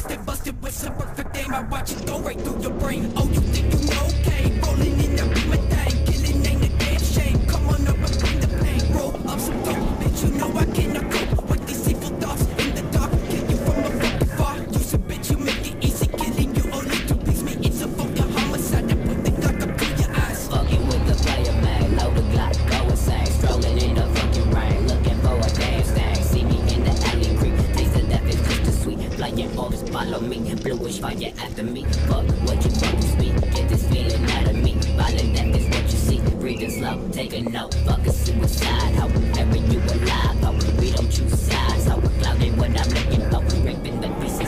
busted, busted with some perfect aim. I watch it go right through your brain. Oh, you think you know? Okay, rolling in the beam of thing, killing ain't a damn shame. Come on up and bring the pain. Roll up some dope, bitch. You know I cannot cope with these evil thoughts in the dark. Kill you from a fucking far. You said, bitch, you make it easy killing you only to please me. It's a fucking homicide. I put the Glock up to your eyes. Fucking with the player, man. Load the Glock, go insane. Strolling in the fucking rain, looking for a damn stain. See me in the alley creek, taste of death is just too sweet. Flying orbs, follow me, bluish fire after me. Fuck what you fucking speak, get this feeling out of me. Violent death is what you see, breathing slow, take a note. Fuck a suicide, ho, having you alive, ho. We don't choose sides, ho. Clouding what I'm looking for, raping the piece